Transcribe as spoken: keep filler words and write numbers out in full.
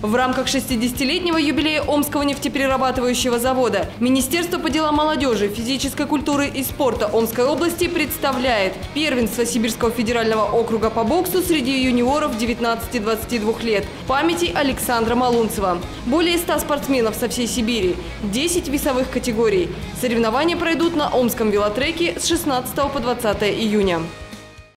В рамках шестидесятилетнего юбилея Омского нефтеперерабатывающего завода Министерство по делам молодежи, физической культуры и спорта Омской области представляет первенство Сибирского федерального округа по боксу среди юниоров девятнадцати-двадцати двух лет памяти Александра Малунцева. Более ста спортсменов со всей Сибири, десять весовых категорий. Соревнования пройдут на Омском велотреке с шестнадцатого по двадцатое июня.